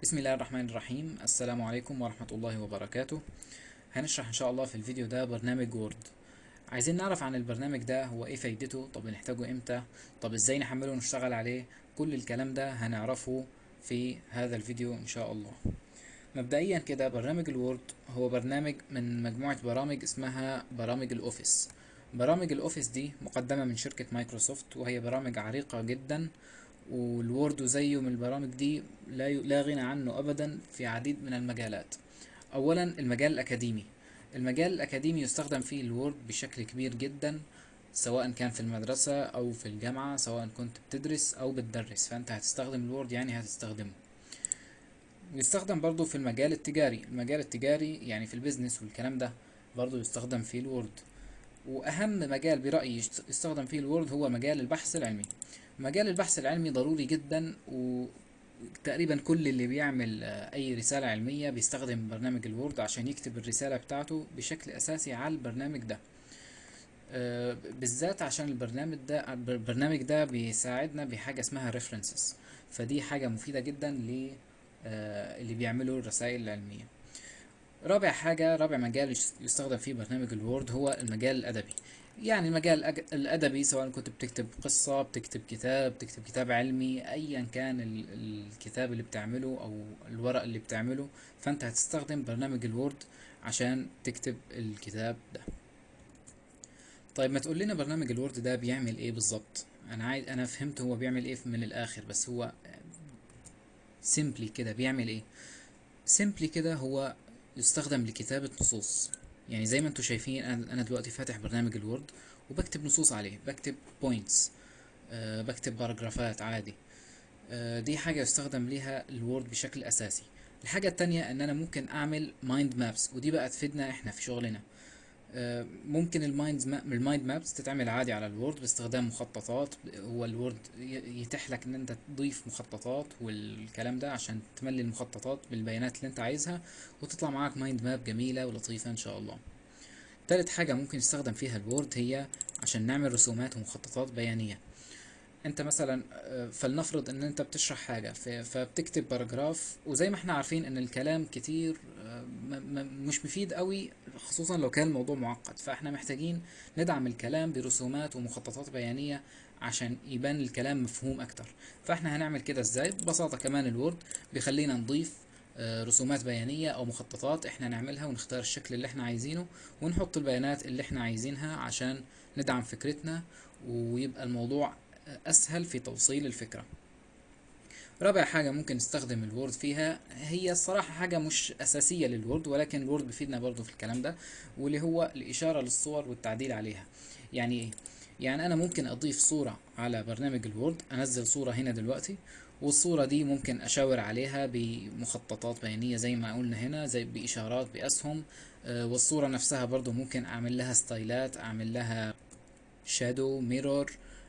بسم الله الرحمن الرحيم. السلام عليكم ورحمة الله وبركاته. هنشرح ان شاء الله في الفيديو ده برنامج وورد. عايزين نعرف عن البرنامج ده، هو ايه فايدته، طب بنحتاجه امتى، طب ازاي نحمله ونشتغل عليه. كل الكلام ده هنعرفه في هذا الفيديو ان شاء الله. مبدئيا كده، برنامج الوورد هو برنامج من مجموعة برامج اسمها برامج الاوفيس. برامج الاوفيس دي مقدمة من شركة مايكروسوفت، وهي برامج عريقة جدا. والوورد زيه من البرامج دي لا غنى عنه أبدا في عديد من المجالات. أولا، المجال الأكاديمي. المجال الأكاديمي يستخدم فيه الوورد بشكل كبير جدا، سواء كان في المدرسة أو في الجامعة، سواء كنت بتدرس أو بتدرس فأنت هتستخدم الوورد، يعني هتستخدمه. يستخدم برضو في المجال التجاري. المجال التجاري يعني في البيزنس والكلام ده، برضو يستخدم فيه الوورد. وأهم مجال برأيي يستخدم فيه الوورد هو مجال البحث العلمي. مجال البحث العلمي ضروري جدا، وتقريبا كل اللي بيعمل أي رسالة علمية بيستخدم برنامج الوورد عشان يكتب الرسالة بتاعته بشكل أساسي على البرنامج ده. بالذات عشان البرنامج ده بيساعدنا بحاجة اسمها references. فدي حاجة مفيدة جدا اللي بيعملوا الرسائل العلمية. رابع مجال يستخدم فيه برنامج الوورد هو المجال الأدبي. يعني المجال الأدبي، سواء كنت بتكتب قصة، بتكتب كتاب علمي، أيا كان الكتاب اللي بتعمله أو الورق اللي بتعمله، فأنت هتستخدم برنامج الوورد عشان تكتب الكتاب ده. طيب، ما تقول لنا برنامج الوورد ده بيعمل ايه بالظبط؟ انا فهمت هو بيعمل ايه من الاخر، بس هو سيمبلي كده بيعمل ايه؟ سيمبلي كده هو يستخدم لكتابة نصوص. يعني زي ما انتوا شايفين، انا دلوقتي فاتح برنامج الوورد وبكتب نصوص عليه، بكتب بوينتس، بكتب باراجرافات عادي. دي حاجة يستخدم ليها الوورد بشكل اساسي. الحاجة التانية ان انا ممكن اعمل مايند مابس، ودي بقى تفيدنا احنا في شغلنا. ممكن المايند مابس تتعمل عادي على الوورد باستخدام مخططات. هو الوورد يتيح لك ان انت تضيف مخططات والكلام ده عشان تملي المخططات بالبيانات اللي انت عايزها، وتطلع معاك مايند ماب جميلة ولطيفة ان شاء الله. تالت حاجة ممكن يستخدم فيها الوورد هي عشان نعمل رسومات ومخططات بيانية. انت مثلا فلنفرض ان انت بتشرح حاجة فبتكتب باراجراف، وزي ما احنا عارفين ان الكلام كتير مش مفيد قوي، خصوصا لو كان الموضوع معقد. فاحنا محتاجين ندعم الكلام برسومات ومخططات بيانية عشان يبان الكلام مفهوم اكتر. فاحنا هنعمل كده ازاي؟ ببساطة كمان الوورد بيخلينا نضيف رسومات بيانية او مخططات احنا نعملها، ونختار الشكل اللي احنا عايزينه، ونحط البيانات اللي احنا عايزينها عشان ندعم فكرتنا، ويبقى الموضوع أسهل في توصيل الفكرة. رابع حاجة ممكن نستخدم الوورد فيها، هي الصراحة حاجة مش أساسية للوورد، ولكن الوورد بيفيدنا برضو في الكلام ده، واللي هو الإشارة للصور والتعديل عليها. يعني إيه؟ يعني أنا ممكن أضيف صورة على برنامج الوورد، أنزل صورة هنا دلوقتي، والصورة دي ممكن أشاور عليها بمخططات بيانية زي ما قلنا هنا، زي بإشارات بأسهم. والصورة نفسها برضو ممكن أعمل لها ستايلات، أعمل لها شادو ميرور،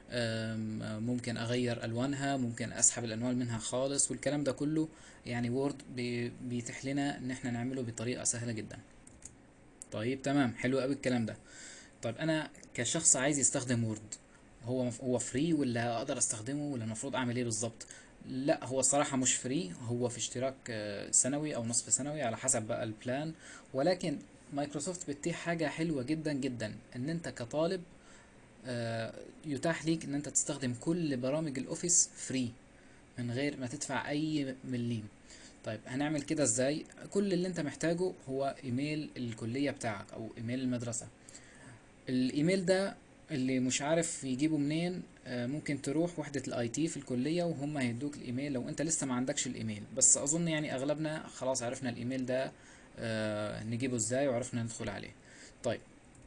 ممكن اغير الوانها، ممكن اسحب الالوان منها خالص، والكلام ده كله يعني وورد بيتيح لنا ان احنا نعمله بطريقة سهلة جدا. طيب تمام، حلو قوي الكلام ده. طيب انا كشخص عايز يستخدم وورد، هو فري ولا اقدر استخدمه، ولا المفروض اعمل ايه بالظبط؟ لا، هو الصراحة مش فري، هو في اشتراك سنوي او نصف سنوي على حسب بقى البلان. ولكن مايكروسوفت بتتيح حاجة حلوة جدا جدا، ان انت كطالب آه، يتاح ليك ان انت تستخدم كل برامج الاوفيس فري من غير ما تدفع اي مليم. طيب هنعمل كده ازاي؟ كل اللي انت محتاجه هو ايميل الكلية بتاعك او ايميل المدرسة. الايميل ده اللي مش عارف يجيبه منين، ممكن تروح وحدة الاي تي في الكلية وهم هيدوك الايميل لو انت لسه ما عندكش الايميل. بس اظن يعني اغلبنا خلاص عرفنا الايميل ده نجيبه ازاي وعرفنا ندخل عليه. طيب،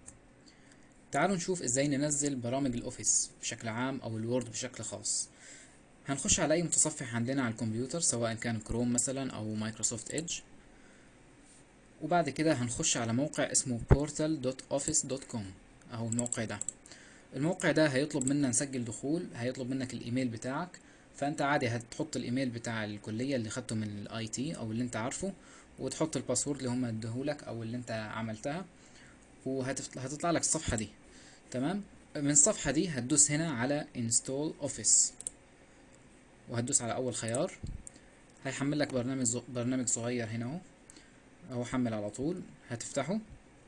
تعالوا نشوف ازاي ننزل برامج الاوفيس بشكل عام او الوورد بشكل خاص. هنخش على اي متصفح عندنا على الكمبيوتر، سواء كان كروم مثلا او مايكروسوفت ايدج، وبعد كده هنخش على موقع اسمه portal.office.com. اهو الموقع ده. الموقع ده هيطلب منا نسجل دخول، هيطلب منك الايميل بتاعك. فانت عادي هتحط الايميل بتاع الكلية اللي خدته من الاي تي او اللي انت عارفه، وتحط الباسورد اللي هم اديهولك او اللي انت عملتها، وهتطلع لك الصفحة دي. تمام. من الصفحة دي هتدوس هنا على install office، وهتدوس على اول خيار. هيحمل لك برنامج صغير هنا اهو، اهو حمل على طول. هتفتحه،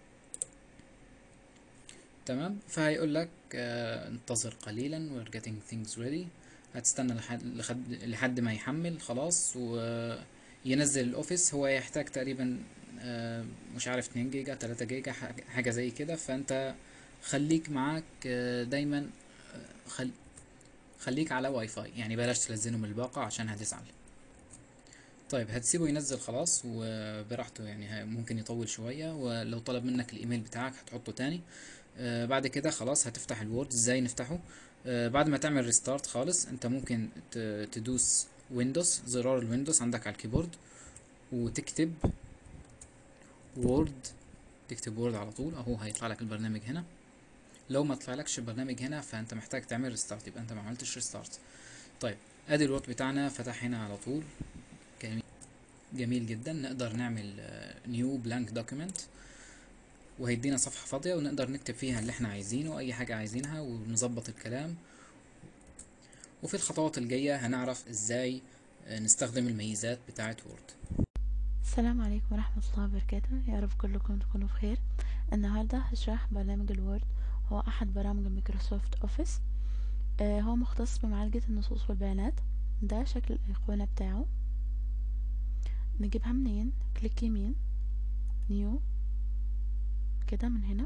تمام. فهيقول لك انتظر قليلا we're getting things ready. هتستنى لحد ما يحمل خلاص وينزل الاوفيس. هو يحتاج تقريبا مش عارف 2 جيجا 3 جيجا حاجة زي كده. فانت خليك معاك دايما خل... خليك على واي فاي، يعني بلاش تلزنه من الباقة عشان هتزعل. طيب هتسيبه ينزل خلاص وبراحته، يعني ممكن يطول شوية، ولو طلب منك الايميل بتاعك هتحطه تاني. بعد كده خلاص هتفتح الوورد. ازاي نفتحه؟ بعد ما تعمل ريستارت خالص، انت ممكن تدوس ويندوز، زرار الويندوز عندك على الكيبورد، وتكتب وورد. تكتب وورد على طول، اهو هيطلع لك البرنامج هنا. لو ما طلع لكش البرنامج هنا فانت محتاج تعمل ريستارت، يبقى انت ما عملتش ريستارت. طيب ادي الوورد بتاعنا فتح هنا على طول. جميل، جميل جدا. نقدر نعمل نيو بلانك دوكيمنت، وهيدينا صفحة فاضية ونقدر نكتب فيها اللي احنا عايزينه، اي حاجة عايزينها، ونظبط الكلام. وفي الخطوات الجاية هنعرف ازاي نستخدم الميزات بتاعة وورد. السلام عليكم ورحمة الله وبركاته، يا رب كلكم تكونوا بخير. النهاردة هشرح برنامج الوورد. هو أحد برامج مايكروسوفت أوفيس. هو مختص بمعالجة النصوص والبيانات. ده شكل الأيقونة بتاعه. نجيبها منين؟ كليك يمين، نيو، كده من هنا،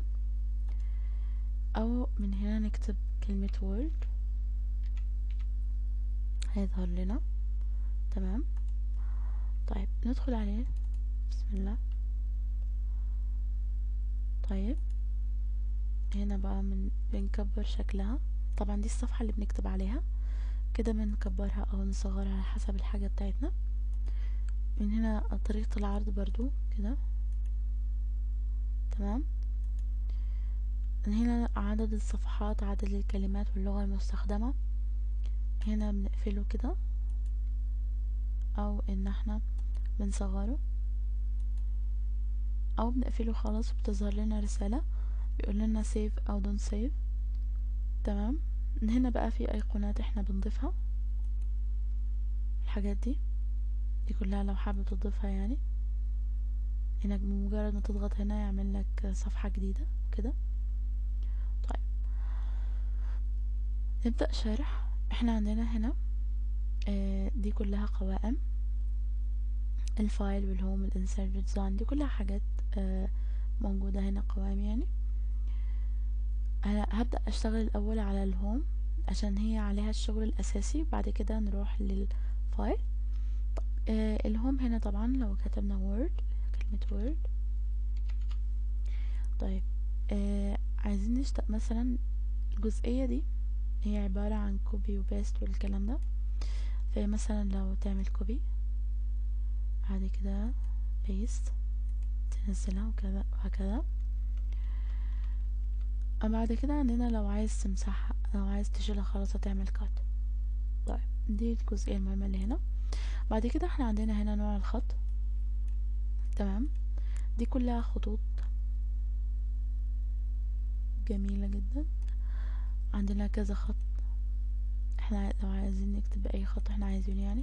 أو من هنا نكتب كلمة وورد هيظهر لنا. تمام. طيب ندخل عليه، بسم الله. طيب هنا بقى بنكبر شكلها. طبعا دي الصفحة اللي بنكتب عليها، كده بنكبرها او نصغرها على حسب الحاجة بتاعتنا. من هنا طريقة العرض برضو كده، تمام. من هنا عدد الصفحات، عدد الكلمات واللغة المستخدمة. هنا بنقفله كده، او ان احنا بنصغره، او بنقفله خلاص وبتظهر لنا رسالة بيقول لنا سيف او دون سيف. تمام. من هنا بقى في ايقونات احنا بنضيفها. الحاجات دي كلها لو حابب تضيفها، يعني انك بمجرد ما تضغط هنا يعمل لك صفحة جديدة كده. طيب نبدأ شرح. احنا عندنا هنا دي كلها قوائم، الفايل والهوم والانسيرت والديزاين، دي كلها حاجات موجودة هنا، قوائم يعني. أنا هبدأ اشتغل الاول على الهوم عشان هي عليها الشغل الاساسي، بعد كده نروح للفايل. الهوم هنا طبعا لو كتبنا وورد، كلمة وورد. طيب عايزين نشتغل مثلا الجزئية دي هي عبارة عن كوبي وبيست والكلام ده. فمثلا لو تعمل كوبي، بعد كده بيست، تنزلها وكذا وهكذا. بعد كده عندنا لو عايز تمسحها، لو عايز تشيلها خلاص هتعمل كات. طيب دي الجزئية المهمة اللي هنا. بعد كده احنا عندنا هنا نوع الخط، تمام. دي كلها خطوط جميلة جدا. عندنا كذا خط، احنا لو عايزين نكتب اي خط احنا عايزينه يعني.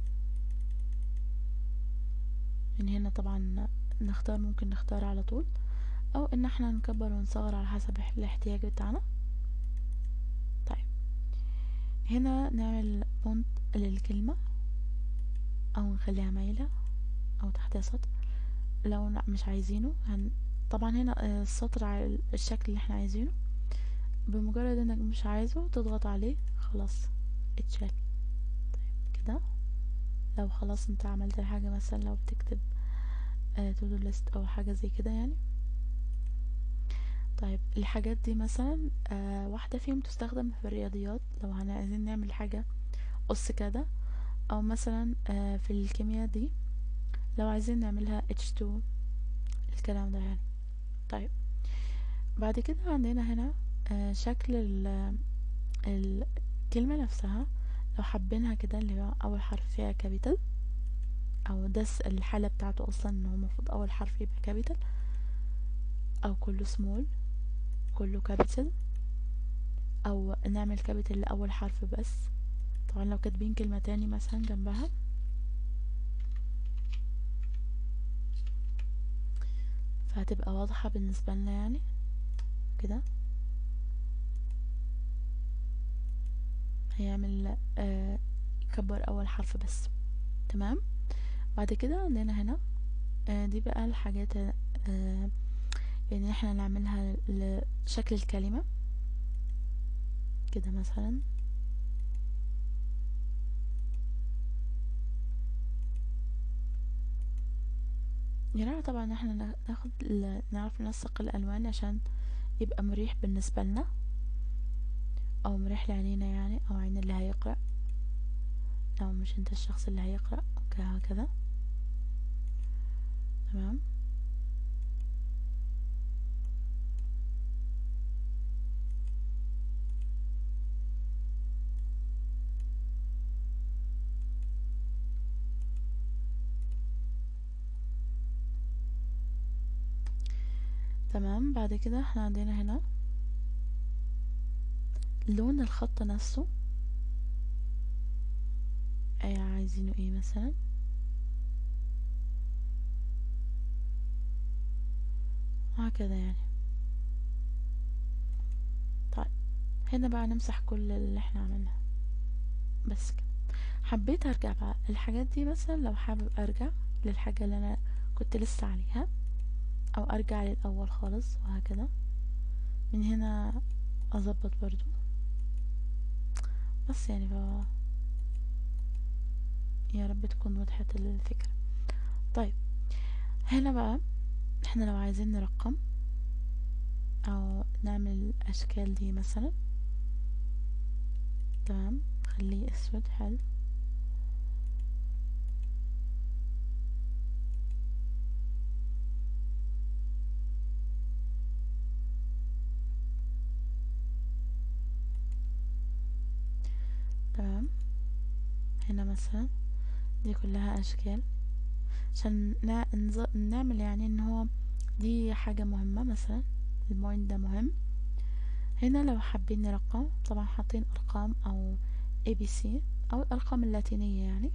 من هنا طبعا نختار، ممكن نختار على طول، او ان احنا نكبر ونصغر على حسب الاحتياج بتاعنا. طيب هنا نعمل فونت للكلمة، او نخليها مايلة، او تحتها سطر لو مش عايزينه. طبعا هنا السطر على الشكل اللي احنا عايزينه. بمجرد انك مش عايزه تضغط عليه خلاص اتشال. طيب كده لو خلاص انت عملت الحاجة، مثلا لو بتكتب تو دو ليست او حاجة زي كده يعني. طيب الحاجات دي مثلا واحدة فيهم تستخدم في الرياضيات لو عايزين نعمل حاجة قص كده، او مثلا في الكيمياء دي لو عايزين نعملها H2، الكلام ده يعني. طيب بعد كده عندنا هنا شكل الكلمة نفسها. لو حابينها كده اللي هو اول حرف فيها كابيتال، او ده الحالة بتاعته اصلا ان هو المفروض اول حرف يبقى كابيتال، او كله سمول كله كابيتال، او نعمل كابيتال لاول حرف بس. طبعا لو كاتبين كلمة تاني مثلا جنبها فهتبقى واضحة بالنسبة لنا يعني كده. هيعمل يكبر اول حرف بس. تمام. بعد كده عندنا هنا دي بقى الحاجات يعني احنا نعملها لشكل الكلمة كده مثلا. يعني طبعا احنا نعرف ننسق الالوان عشان يبقى مريح بالنسبة لنا او مريح لعينينا يعني، او عين اللي هيقرأ لو مش انت الشخص اللي هيقرأ هكذا. تمام. تمام. بعد كده احنا عندنا هنا لون الخط نفسه عايزينه ايه مثلا. هكذا يعني. طيب هنا بقى نمسح كل اللي احنا عملناه بس كده. حبيت ارجع بقى الحاجات دي، مثلا لو حابب ارجع للحاجة اللي انا كنت لسه عليها، او ارجع للاول خالص وهكذا. من هنا اظبط برضو بس يعني يا رب تكون وضحت الفكرة. طيب هنا بقى احنا لو عايزين نرقم او نعمل الاشكال دي مثلا. تمام. خليه اسود. حلو. تمام. هنا مثلا دي كلها اشكال عشان نعمل يعني ان هو دي حاجة مهمة. مثلا البوينت ده مهم. هنا لو حابين نرقم طبعا حاطين ارقام او ABC او الارقام اللاتينية يعني.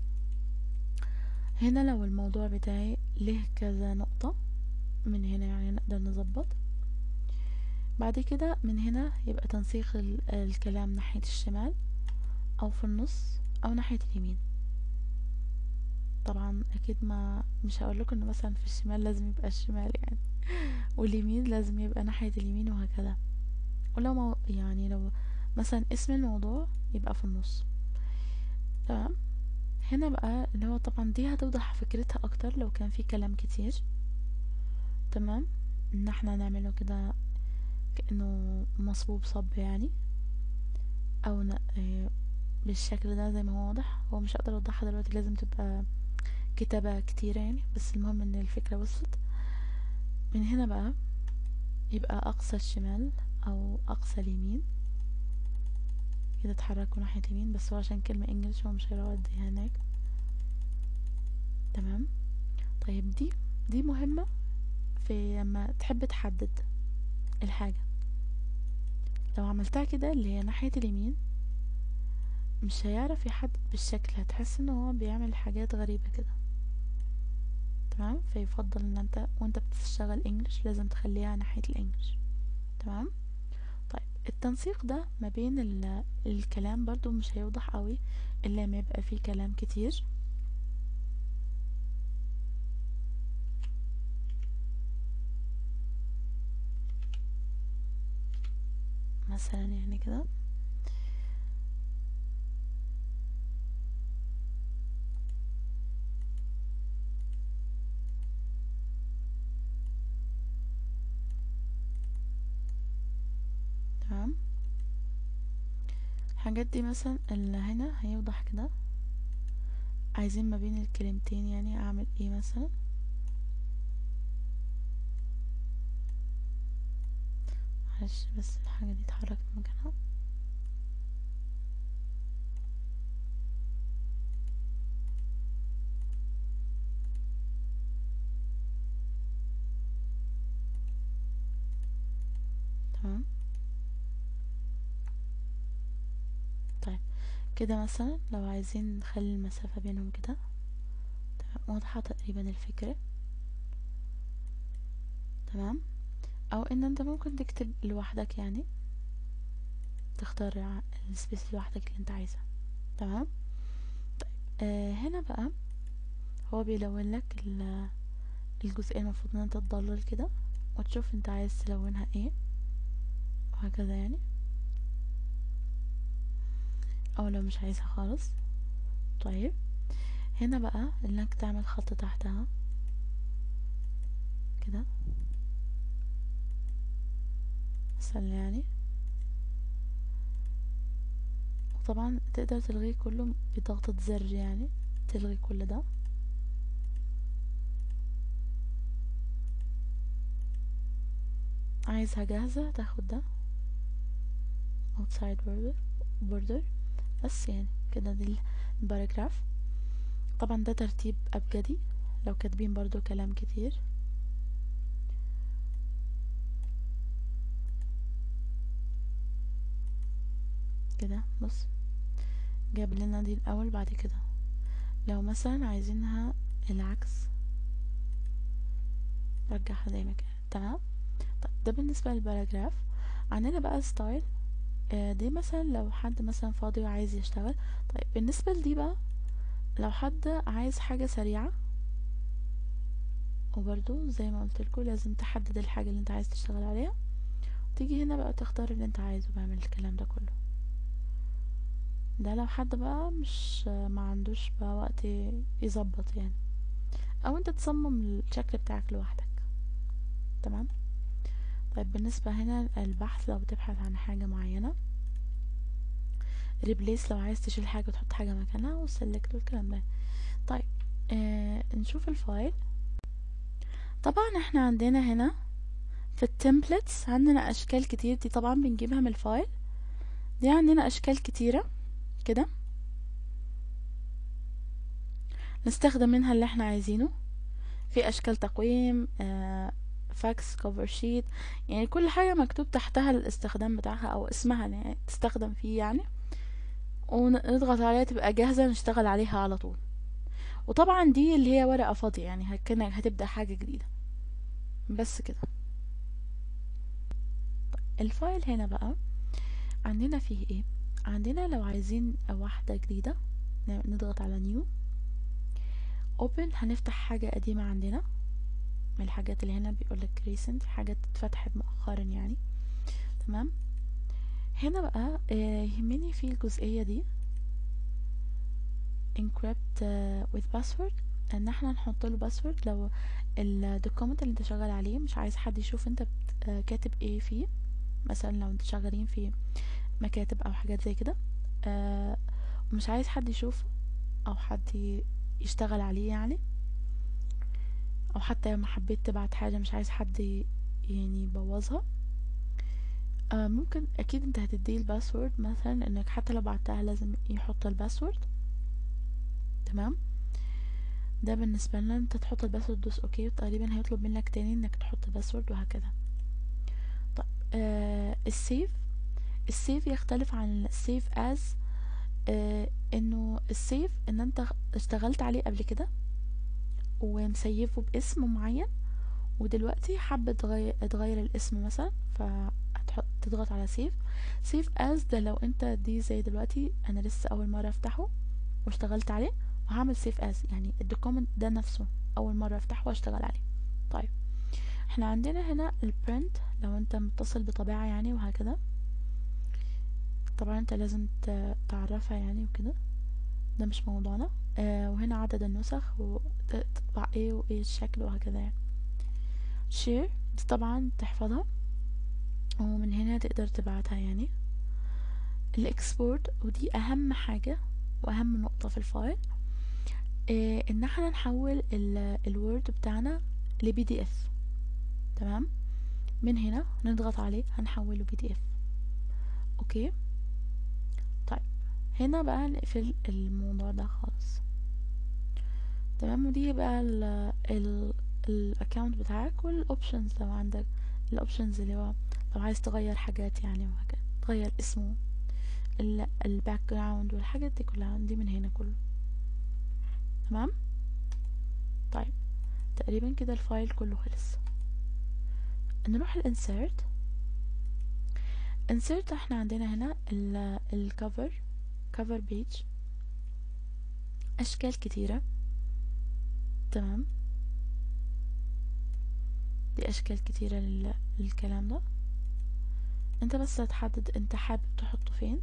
هنا لو الموضوع بتاعي له كذا نقطة من هنا يعني نقدر نظبط. بعد كده من هنا يبقى تنسيق الكلام ناحية الشمال او في النص او ناحية اليمين. طبعا اكيد ما مش هقول لكم ان مثلا في الشمال لازم يبقى الشمال يعني، واليمين لازم يبقى ناحية اليمين وهكذا. ولو يعني لو مثلا اسم الموضوع يبقى في النص. تمام. هنا بقى اللي هو طبعا دي هتوضح فكرتها اكتر لو كان في كلام كتير. تمام. ان احنا نعمله كده كأنه مصبوب صب يعني، او بالشكل ده زي ما هو واضح. هو مش هقدر اوضحها دلوقتي، لازم تبقى كتابة كتيرة يعني، بس المهم ان الفكرة وصلت. من هنا بقى يبقى اقصى الشمال او اقصى اليمين كده اتحركوا ناحية اليمين، بس هو عشان كلمة انجلش هو مش هيوديها هناك. تمام. طيب دي مهمة في لما تحب تحدد الحاجة. لو عملتها كده اللي هي ناحية اليمين مش هيعرف يحدد بالشكل، هتحس ان هو بيعمل حاجات غريبة كده. تمام. فيفضل ان انت وانت بتشتغل انجلش لازم تخليها ناحية الانجلش. تمام. طيب التنسيق ده ما بين الكلام برضو مش هيوضح قوي الا ما يبقى فيه كلام كتير. مثلا يعني كده. تمام. الحاجات دي مثلا اللي هنا هيوضح كده. عايزين ما بين الكلمتين يعني اعمل ايه مثلا. معلش بس الحاجة دي اتحركت مكانها. تمام. طيب كده مثلا لو عايزين نخلي المسافة بينهم كده. تمام. واضحة تقريبا الفكرة. تمام، او ان انت ممكن تكتب لوحدك يعني، تختار السبيس لوحدك اللي انت عايزها. تمام. هنا بقى هو بيلون لك الجزئية، المفروض ان انت تضلل كده وتشوف انت عايز تلونها ايه، وهكذا يعني، او لو مش عايزها خالص. طيب هنا بقى انك تعمل خط تحتها كده مثلا يعني، وطبعا تقدر تلغيه كله بضغطة زر يعني، تلغي كل ده. عايزها جاهزة تاخد ده outside border بس يعني كده. دي الباراجراف. طبعا ده ترتيب أبجدي لو كاتبين برضو كلام كتير. كده بص، جاب لنا دي الأول، بعد كده لو مثلا عايزينها العكس رجعها زي ما كانت. تمام. طيب ده بالنسبة للباراجراف. عندنا بقى ستايل، دي مثلا لو حد مثلا فاضي وعايز يشتغل. طيب بالنسبة لدي بقى، لو حد عايز حاجة سريعة، وبرضو زي ما قلت لكم لازم تحدد الحاجة اللي انت عايز تشتغل عليها، تيجي هنا بقى تختار اللي انت عايزه، بعمل الكلام ده كله. ده لو حد بقى مش ما عندوش بقى وقت يظبط يعني، او انت تصمم الشكل بتاعك لوحدك. تمام. طيب بالنسبة هنا البحث، لو بتبحث عن حاجة معينة، ريبليس لو عايز تشيل حاجة وتحط حاجة مكانها، وسلكت والكلام ده. طيب نشوف الفايل. طبعا احنا عندنا هنا في التمبلتس عندنا اشكال كتير، دي طبعا بنجيبها من الفايل. دي عندنا اشكال كتيرة كده، نستخدم منها اللي احنا عايزينه. في اشكال تقويم، فاكس، كوفر شيت، يعني كل حاجة مكتوب تحتها الاستخدام بتاعها او اسمها يعني تستخدم فيه يعني، ونضغط عليها تبقى جاهزة نشتغل عليها على طول. وطبعا دي اللي هي ورقة فاضية يعني، كأنك هتبدأ حاجة جديدة بس كده. الفايل هنا بقى عندنا فيه ايه؟ عندنا لو عايزين واحدة جديدة نضغط على نيو اوبن، هنفتح حاجة قديمة عندنا من الحاجات اللي هنا، بيقولك recent، حاجات اتفتحت مؤخرا يعني. تمام. هنا بقى يهمني في الجزئية دي encrypt with password، ان احنا نحط له باسورد لو الدوكيمنت اللي انت شغال عليه مش عايز حد يشوف انت كاتب ايه فيه. مثلا لو انت شغالين في مكاتب او حاجات زي كده، ومش عايز حد يشوف او حد يشتغل عليه يعني، او حتى لما حبيت تبعت حاجة مش عايز حد يعني يبوظها، ممكن اكيد انت هتديه الباسورد، مثلا انك حتى لو بعتها لازم يحط الباسورد. تمام. ده بالنسبة لنا انت تحط الباسورد، دوس اوكي، تقريبا هيطلب منك تاني انك تحط الباسورد وهكذا. طيب السيف يختلف عن السيف از، انه السيف ان انت اشتغلت عليه قبل كده ومسيفه باسم معين، ودلوقتي حابة تغير الاسم مثلا، فتضغط على سيف از. ده لو انت دي زي دلوقتي انا لسه اول مرة افتحه واشتغلت عليه، وهعمل سيف از يعني الدوكيمنت ده نفسه اول مرة افتحه واشتغل عليه. طيب احنا عندنا هنا البرنت لو انت متصل بطبيعة يعني وهكذا، طبعا انت لازم تعرفها يعني وكده، ده مش موضوعنا. وهنا عدد النسخ وتطبع ايه وايه الشكل وهكذا يعني. شير دي طبعا تحفظها، ومن هنا تقدر تبعتها يعني. الاكسبورت، ودي اهم حاجة واهم نقطة في الفايل، ان احنا نحول الوورد بتاعنا لبي دي اف. تمام. من هنا نضغط عليه هنحوله بي دي اف. اوكي. طيب هنا بقى نقفل الموضوع ده خالص. تمام. ودي بقى الاكونت بتاعك والاوبشنز، لو عندك الاوبشنز اللي هو لو عايز تغير حاجات يعني وهكذا، تغير اسمه، الباك جراوند والحاجات دي كلها دي من هنا كله. تمام. طيب تقريبا كده الفايل كله خلص. نروح الانسيرت. insert احنا عندنا هنا الكفر، cover page، اشكال كتيرة. تمام، دي اشكال كتيرة للكلام ده. انت بس هتحدد انت حابب تحطه فين.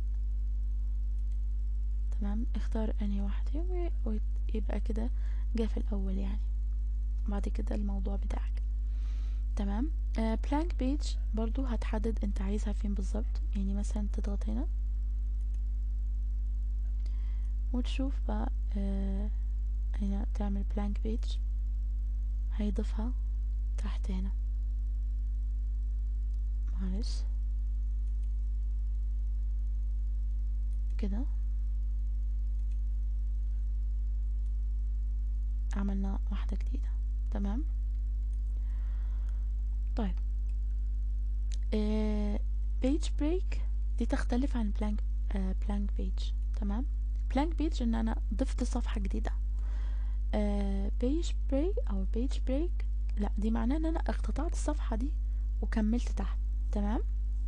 تمام، اختار انهي واحدة ويبقى كده جه في الاول يعني، بعد كده الموضوع بتاعك. تمام. blank page برضو هتحدد انت عايزها فين بالظبط، يعني مثلا تضغط هنا وتشوف بقى هنا تعمل blank page، هيضيفها تحت هنا. معلش كده عملنا واحدة جديدة. تمام. طيب page break دي تختلف عن blank page. تمام، blank page ان انا ضفت صفحة جديدة. page break او page break لا، دي معناه ان انا اقتطعت الصفحة دي وكملت تحت. تمام،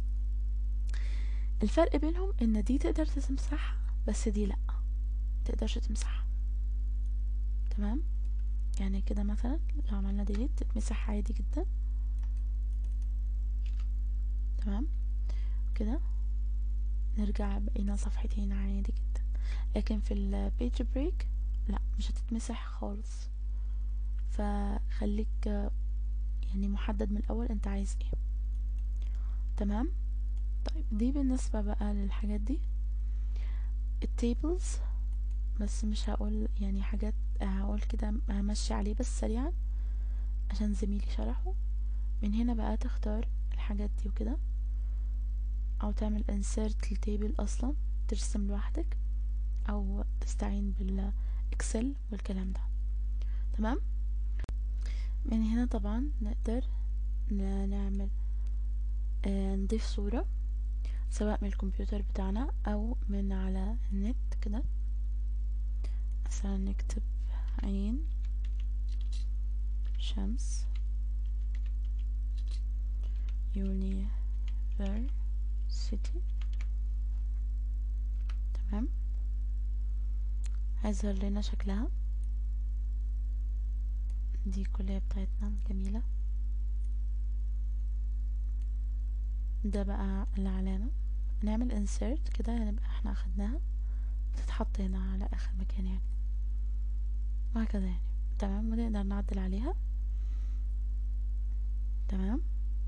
الفرق بينهم ان دي تقدر تمسحها بس دي لا، تقدرش تمسحها. تمام، يعني كده مثلا لو عملنا ديليت تتمسح عادي جدا. تمام، كده نرجع بقينا صفحتين عادي جدا. لكن في البيج بريك لا، مش هتتمسح خالص. فخليك يعني محدد من الاول انت عايز ايه. تمام. طيب دي بالنسبة بقى للحاجات دي. التيبلز بس مش هقول يعني حاجات، هقول كده همشي عليه بس سريعا عشان زميلي شرحه. من هنا بقى تختار الحاجات دي وكده، او تعمل insert للتيبل اصلا ترسم لوحدك، او تستعين بالاكسل والكلام ده. تمام. من هنا طبعا نقدر نعمل نضيف صورة سواء من الكمبيوتر بتاعنا او من على النت كده. مثلا نكتب عين شمس يونيفرسيتي. تمام، هيظهر لنا شكلها، دي الكلية بتاعتنا جميلة. ده بقى العلامة، نعمل insert كده هنبقى احنا اخدناها، تتحط هنا على اخر مكان يعني، وهكذا يعني. تمام، ونقدر نعدل عليها. تمام.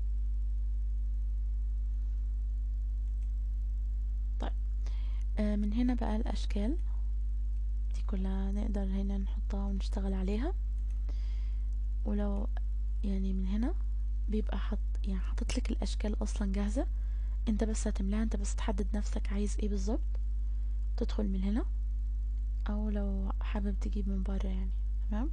طيب من هنا بقى الاشكال دي كلها نقدر هنا نحطها ونشتغل عليها. ولو يعني من هنا بيبقى يعني حاطط لك الاشكال اصلا جاهزة، انت بس هتملاها، انت بس تحدد نفسك عايز ايه بالظبط، تدخل من هنا او لو حابب تجيب من بره يعني. تمام،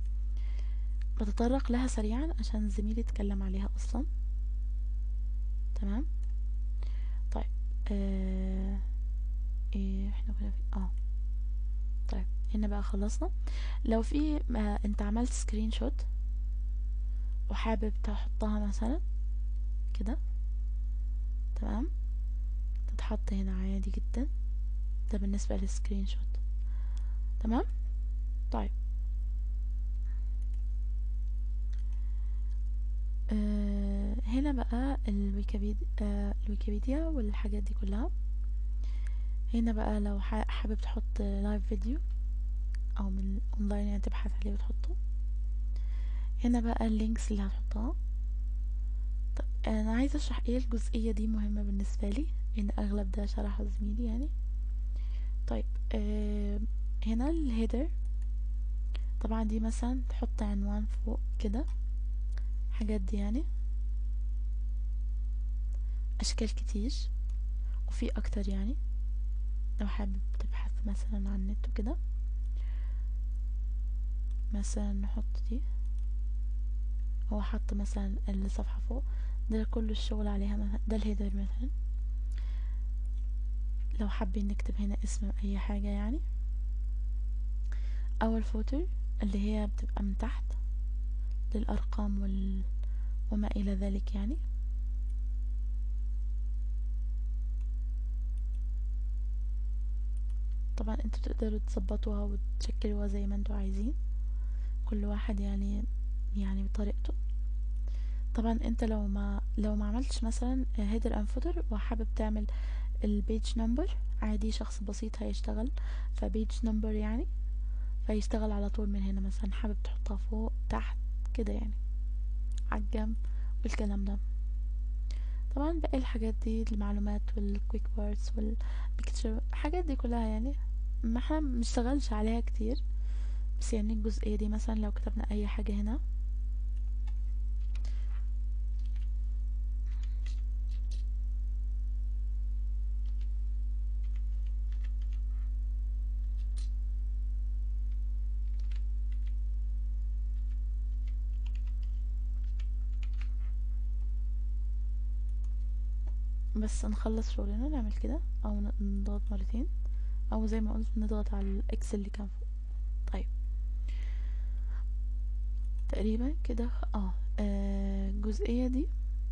بتطرق لها سريعا عشان زميلي اتكلم عليها اصلا. تمام. طيب ايه احنا كنا في طيب هنا بقى خلصنا. لو في انت عملت سكرين شوت وحابب تحطها مثلا كده، تمام، تتحط هنا عادي جدا. ده بالنسبة للسكرين شوت. تمام. طيب هنا بقى الويكيبيديا والحاجات دي كلها. هنا بقى لو حابب تحط لايف فيديو او من اونلاين يعني تبحث عليه وتحطه. هنا بقى اللينكس اللي هتحطها. طب انا عايزه اشرح ايه الجزئيه دي، مهمه بالنسبه لي ان اغلب ده شرحه زميلي يعني. طيب هنا الهيدر طبعا دي مثلا تحط عنوان فوق كده، حاجات دي يعني اشكال كتير وفي اكتر يعني. لو حابب تبحث مثلا عن النت وكده، مثلا نحط دي، هو حط مثلا الصفحة فوق، ده كل الشغل عليها مثلا، ده الهيدر مثلا. لو حابين نكتب هنا اسم اي حاجة يعني، او الفوتر اللي هي بتبقى من تحت للارقام وما الى ذلك يعني. طبعا انتوا تقدروا تظبطوها وتشكلوها زي ما انتوا عايزين، كل واحد يعني بطريقته. طبعا انت لو ما عملتش مثلا header and footer وحابب تعمل البيج نمبر عادي، شخص بسيط هيشتغل فبيج نمبر يعني، فيشتغل على طول من هنا. مثلا حابب تحطها فوق تحت كده يعني، على الجنب والكلام ده. طبعا باقي الحاجات دي المعلومات والكويك بارتس والبيكتشر، الحاجات دي كلها يعني ما احنا مشتغلش عليها كتير، بس يعني الجزئية دي مثلا لو كتبنا اي حاجة هنا، بس نخلص شغلنا نعمل كده، او نضغط مرتين، او زي ما قلت نضغط على الاكس اللي كان فوق. طيب تقريبا كده الجزئية دي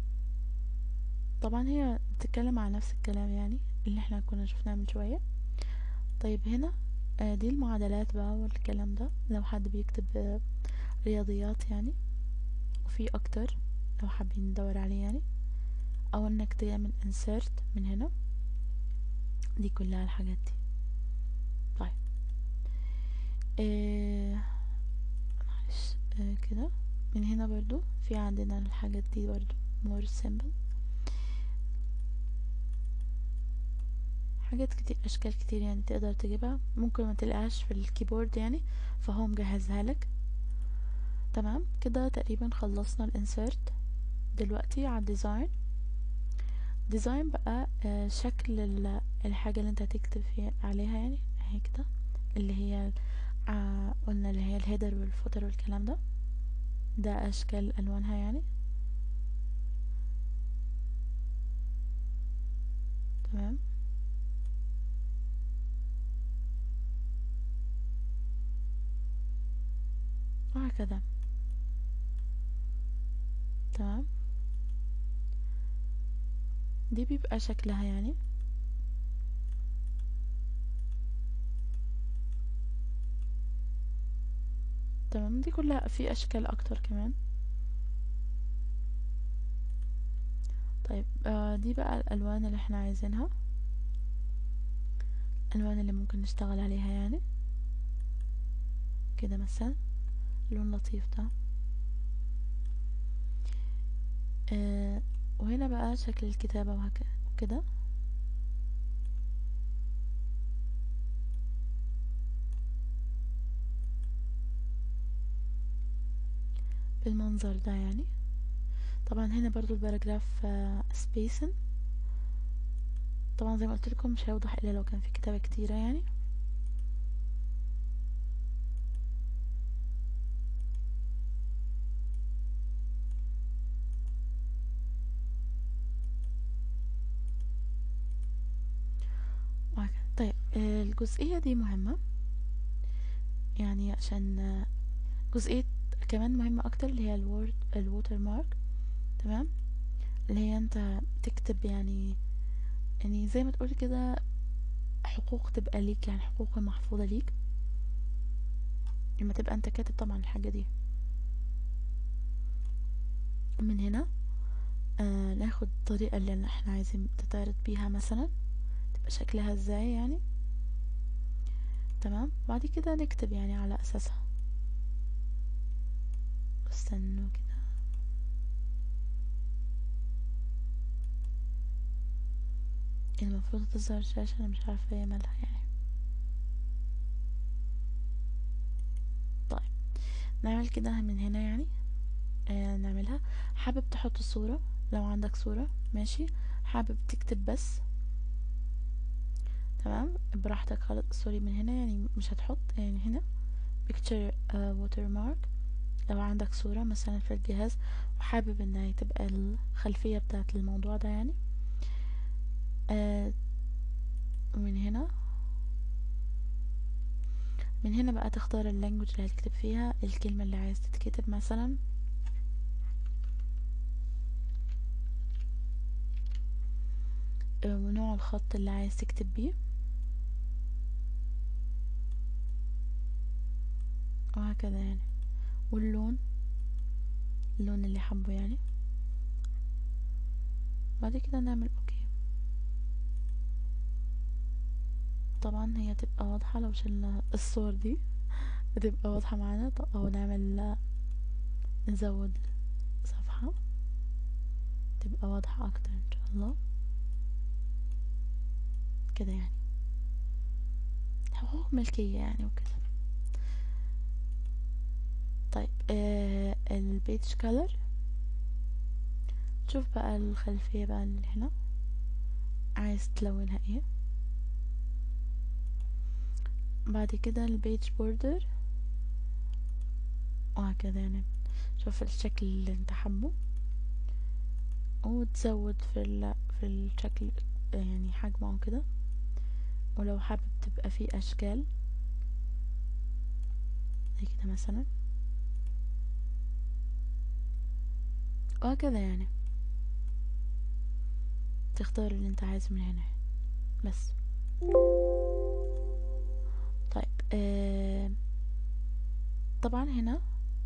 طبعا هي بتتكلم على نفس الكلام يعني اللي احنا كنا شفناه من شوية. طيب هنا دي المعادلات بقى والكلام ده، لو حد بيكتب رياضيات يعني، وفي اكتر لو حابين ندور عليه يعني، او انك تعمل insert من هنا، دي كلها الحاجات دي. طيب معلش كده من هنا برضو في عندنا الحاجات دي برضو more simple، حاجات كتير، اشكال كتير يعني تقدر تجيبها، ممكن ما تلقاش في الكيبورد يعني، فهو مجهزها لك. تمام كده تقريبا خلصنا الانسيرت. دلوقتي على الديزاين. ديزاين بقى شكل الحاجة اللي انت هتكتب فيها عليها يعني، اهي كده اللي هي قلنا اللي هي الهيدر والفوتر والكلام ده، ده اشكال الوانها يعني. تمام وهكذا. تمام دي بيبقى شكلها يعني. تمام دي كلها في اشكال اكتر كمان. طيب دي بقى الالوان اللي احنا عايزينها، الالوان اللي ممكن نشتغل عليها يعني كده، مثلا لون لطيف ده. وهنا بقى شكل الكتابة وكده. بالمنظر ده يعني. طبعا هنا برضو الباراجراف سبيسن، طبعا زي ما قلت لكم مش هيوضح الا لو كان في كتابة كتيرة يعني. وهكذا. طيب الجزئية دي مهمة يعني، عشان جزئية كمان مهمة اكتر اللي هي الووتر مارك. تمام اللي هي انت تكتب يعني زي ما تقول كده حقوق تبقى ليك يعني، حقوق محفوظة ليك لما تبقى انت كاتب طبعا الحاجة دي. من هنا ناخد الطريقة اللي احنا عايزين تتعرض بيها مثلا، تبقى شكلها ازاي يعني. تمام بعد كده نكتب يعني على اساسها. استنوا كده، المفروض تظهر شاشة، انا مش عارفة هي مالها يعني. طيب نعمل كده من هنا يعني. نعملها. حابب تحط صورة، لو عندك صورة ماشي، حابب تكتب بس تمام براحتك خالص. سوري من هنا يعني مش هتحط يعني هنا picture watermark. لو عندك صورة مثلا في الجهاز وحابب انها تبقى الخلفية بتاعت الموضوع ده يعني، ومن هنا بقى تختار اللانجوج اللي هتكتب فيها الكلمة اللي عايز تتكتب مثلا. الخط اللي عايز تكتب بيه، وهكذا يعني. واللون، اللون اللي حبه يعني. بعد كده نعمل اوكي. طبعا هي تبقى واضحة لو شلنا الصور دي، بتبقى واضحة معانا. او نعمل نزود صفحة تبقى واضحة اكتر ان شاء الله كده يعني. حقوق ملكية يعني وكده. طيب البيج كولر، شوف بقى الخلفية بقى اللي هنا عايز تلونها ايه. بعد كده البيج بوردر، وهكذا يعني. شوف الشكل اللي انت حبه، وتزود في الشكل يعني حجمه كده. ولو حابب تبقى فيه اشكال زي كده مثلا، وهكذا يعني. تختار اللي انت عايزه من هنا بس. طيب طبعا هنا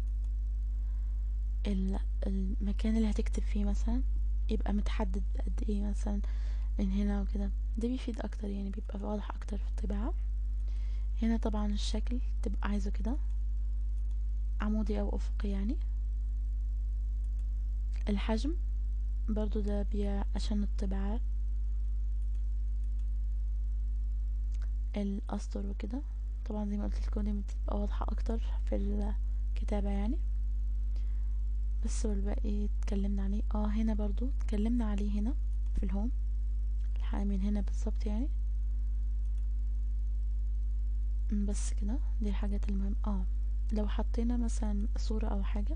المكان اللي هتكتب فيه مثلا يبقى متحدد بقد ايه مثلا من هنا وكده. ده بيفيد اكتر يعني، بيبقى واضح اكتر في الطباعة. هنا طبعا الشكل تبقى عايزه كده عمودي او افقي يعني. الحجم برضو ده عشان الطباعة، الاسطر وكده. طبعا زي ما قلت لكم دي بتبقى واضحة اكتر في الكتابة يعني. بس والباقي اتكلمنا عليه. هنا برضو اتكلمنا عليه هنا في الهوم، الحقيقة من هنا بالظبط يعني. بس كده دي الحاجات المهمة. لو حطينا مثلا صورة او حاجة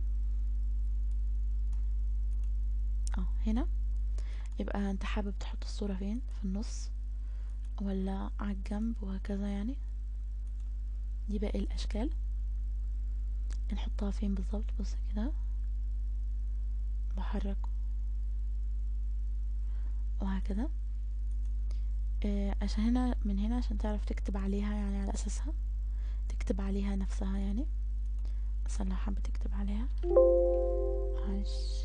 هنا، يبقى انت حابب تحط الصورة فين، في النص ولا على الجنب وهكذا يعني. دي باقي الاشكال نحطها فين بالظبط. بص كده بحرك وهكذا. عشان هنا من هنا عشان تعرف تكتب عليها يعني، على اساسها تكتب عليها نفسها يعني. مثلا لو حابة تكتب عليها عاش.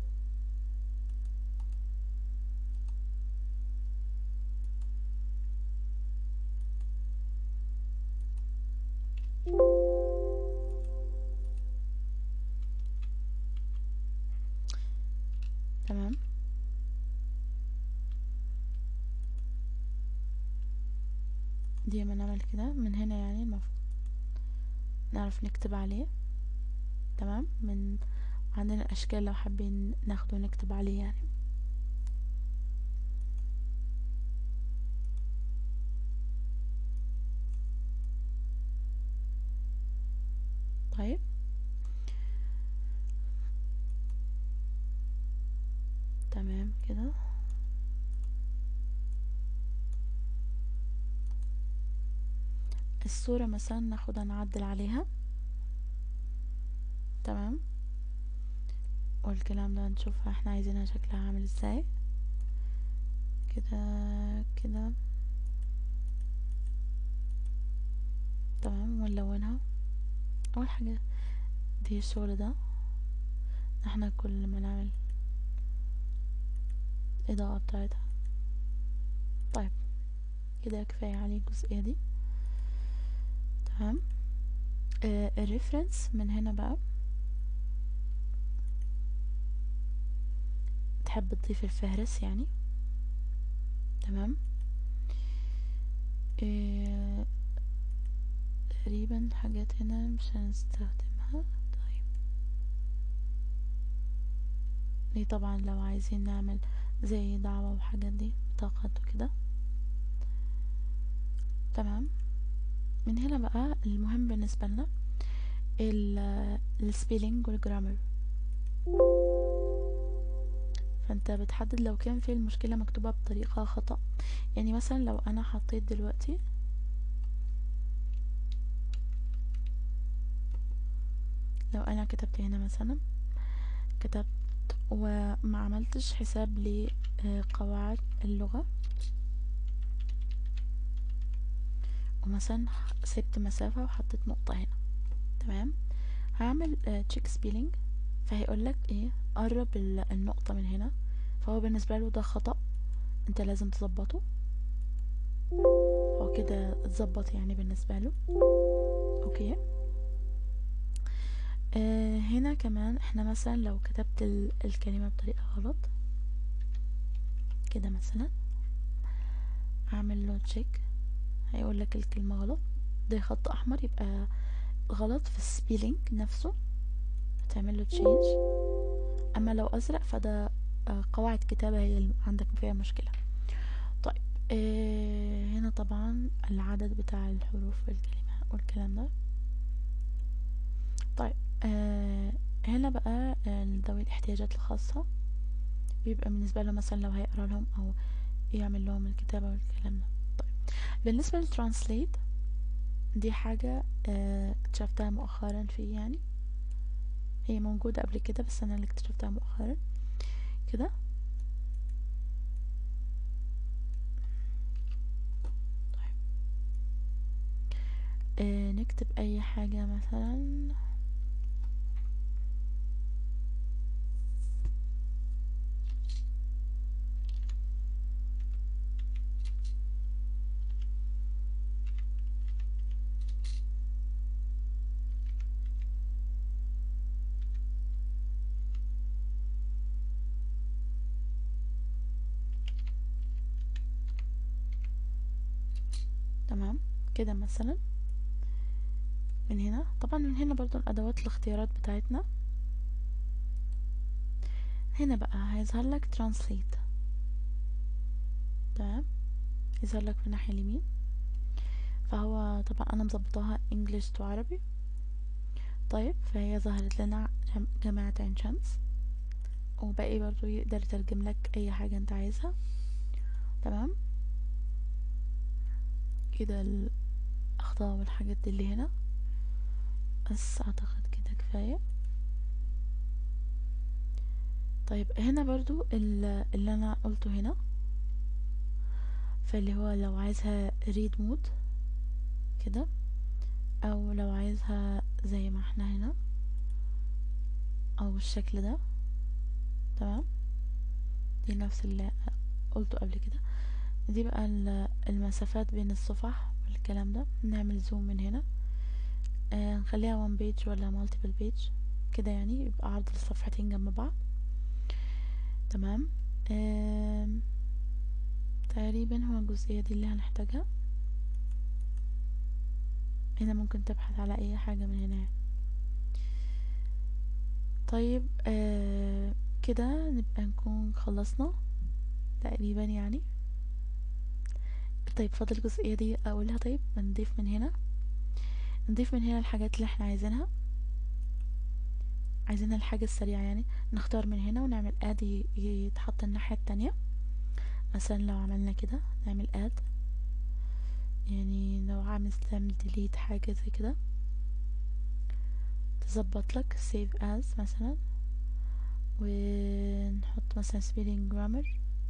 تمام. دي ما نعمل كده من هنا يعني، المفروض نعرف نكتب عليه. تمام. من عندنا اشكال لو حابين ناخده ونكتب عليه يعني. طيب تمام كده. الصورة مثلا ناخدها نعدل عليها. تمام. والكلام ده نشوف احنا عايزينها شكلها عامل ازاي. كده كده تمام. ونلونها. اول حاجة دي الشغل ده احنا كل ما نعمل الاضاءة بتاعتها. طيب كده كفاية عليه الجزئية دي. تمام. الريفرنس من هنا بقى تحب تضيف الفهرس يعني. تمام. تقريبا حاجات هنا مش هنستخدمها. طيب دي طبعا لو عايزين نعمل زي دعوة وحاجات دي بطاقات وكده. تمام. من هنا بقى المهم بالنسبة لنا السبيلينج والجرامر. فانت بتحدد لو كان في المشكلة مكتوبة بطريقة خطأ. يعني مثلا لو انا حطيت دلوقتي، لو انا كتبت هنا مثلا، كتبت،، وما عملتش حساب لقواعد اللغة، فانت بتحدد لو كان في المشكلة مكتوبة بطريقة خطأ. يعني مثلا لو انا حطيت دلوقتي، لو انا كتبت هنا مثلا، كتبت، وما عملتش حساب لقواعد اللغة، فانت بتحدد لو كان في المشكلة مكتوبة بطريقة خطأ. يعني مثلا لو انا حطيت ومثلا سبت مسافة وحطيت نقطة هنا. تمام. هعمل تشيك سبيلينج، فهيقولك ايه، قرب النقطة من هنا، فهو بالنسبة له ده خطأ، انت لازم تظبطه. هو كده اتظبط يعني بالنسبة له. اوكي. هنا كمان احنا مثلا لو كتبت الكلمة بطريقة غلط كده مثلا، هعمل له تشيك، هيقولك الكلمة غلط، ده خط احمر، يبقى غلط في السبيلينج نفسه، هتعمل له تشينج. اما لو ازرق فده قواعد كتابة هي اللي عندك فيها مشكلة. طيب هنا طبعا العدد بتاع الحروف والكلمة والكلام ده. طيب هنا بقى ذوي الاحتياجات الخاصة، بيبقى بالنسبة له مثلا لو هيقرا لهم او يعمل لهم الكتابة والكلام ده. طيب بالنسبة للترانسليت، دي حاجة اكتشفتها مؤخرا فيه يعني، هي موجودة قبل كده بس انا اللي اكتشفتها مؤخرا كده. نكتب اي حاجة مثلا، تمام كده مثلا. من هنا طبعا، من هنا برضو الادوات الاختيارات بتاعتنا، هنا بقى هيظهر لك ترانسليت. تمام، يظهر لك في الناحية اليمين، فهو طبعا انا مظبطاها انجليش تو عربي. طيب فهي ظهرت لنا جامعة عين شمس، وباقي برضو يقدر يترجم لك اي حاجة انت عايزها. تمام كده الاخطاء والحاجات دي اللي هنا، بس اعتقد كده كفاية. طيب هنا برضو اللي انا قلته هنا، فاللي هو لو عايزها ريد مود كده، او لو عايزها زي ما احنا هنا او بالشكل ده. تمام، دي نفس اللي قلته قبل كده. دي بقى المسافات بين الصفح والكلام ده. نعمل زوم من هنا، نخليها one page ولا multiple page كده، يعني يبقى عرض الصفحتين جنب بعض. تمام. تقريبا هو الجزئية دي اللي هنحتاجها. هنا ممكن تبحث على اي حاجة من هنا. طيب كده نبقى نكون خلصنا تقريبا يعني. طيب فاضل الجزئية دي اقولها. طيب نضيف من هنا، نضيف من هنا الحاجات اللي احنا عايزينها، عايزينها الحاجة السريعة يعني. نختار من هنا ونعمل اد يتحط الناحية التانية. مثلا لو عملنا كده نعمل اد، يعني لو عايز تعمل ديليت حاجة زي كده، تظبط لك save as مثلا، ونحط مثلا spelling grammar،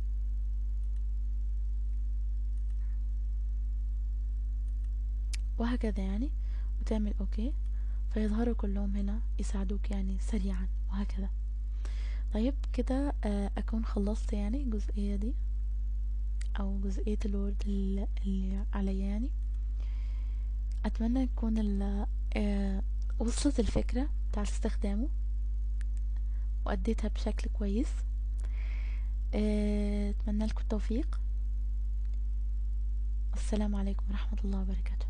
وهكذا يعني، وتعمل اوكي، فيظهروا كلهم هنا يساعدوك يعني سريعا وهكذا. طيب كده اكون خلصت يعني الجزئية دي او جزئية الوورد اللي عليا يعني. اتمنى يكون وصلت الفكرة بتاع استخدامه وأديتها بشكل كويس. اتمنى لكم التوفيق. السلام عليكم ورحمة الله وبركاته.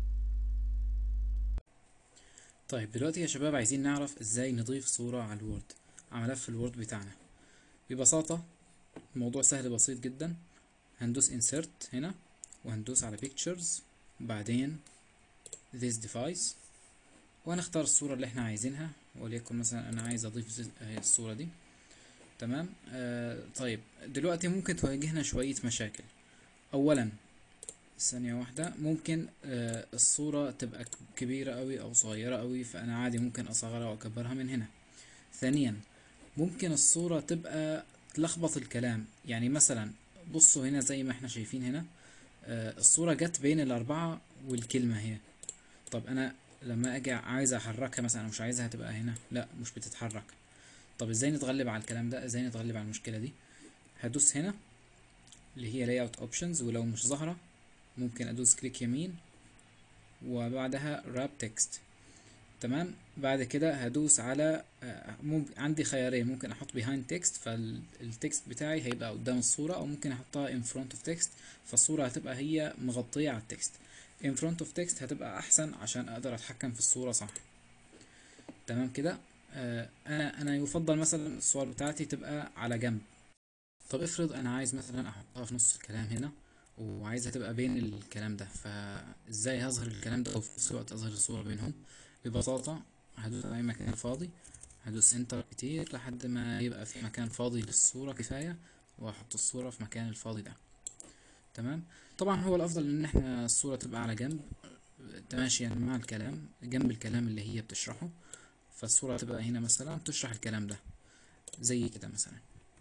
طيب دلوقتي يا شباب عايزين نعرف ازاي نضيف صورة على الوورد، على ملف الوورد بتاعنا. ببساطة الموضوع سهل بسيط جدا. هندوس insert هنا، وهندوس على pictures، بعدين this device، وهنختار الصورة اللي احنا عايزينها، وليكن مثلا انا عايز اضيف الصورة دي. تمام. طيب دلوقتي ممكن تواجهنا شوية مشاكل. اولا، ثانية واحدة، ممكن الصورة تبقى كبيرة قوي او صغيرة قوي، فانا عادي ممكن اصغرها واكبرها من هنا. ثانيا، ممكن الصورة تبقى تلخبط الكلام، يعني مثلا بصوا هنا زي ما احنا شايفين هنا، الصورة جت بين الأربعة والكلمة هي. طب انا لما اجي عايز احركها مثلا، أنا مش عايزها تبقى هنا، لا مش بتتحرك. طب ازاي نتغلب على الكلام ده، ازاي نتغلب على المشكلة دي؟ هدوس هنا اللي هي layout options، ولو مش ظاهرة ممكن ادوس كليك يمين وبعدها wrap text. تمام. بعد كده هدوس على ممكن عندي خيارين، ممكن احط behind text فالتكست بتاعي هيبقى قدام الصورة، او ممكن احطها in front of text فالصورة هتبقى هي مغطية على التكست. in front of text هتبقى احسن عشان اقدر اتحكم في الصورة صح. تمام كده. انا يفضل مثلا الصور بتاعتي تبقى على جنب. طب افرض انا عايز مثلا احطها في نص الكلام هنا، وعايزها تبقى بين الكلام ده، فازاي هظهر الكلام ده وفي نفس الوقت اظهر الصورة بينهم؟ ببساطة هدوس على اي مكان فاضي، هدوس انتر كتير لحد ما يبقى في مكان فاضي للصورة كفاية، واحط الصورة في مكان الفاضي ده. تمام. طبعا هو الافضل ان احنا الصورة تبقى على جنب تماشيا مع الكلام، جنب الكلام اللي هي بتشرحه. فالصورة تبقى هنا مثلا تشرح الكلام ده زي كده مثلا.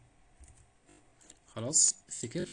خلاص افتكر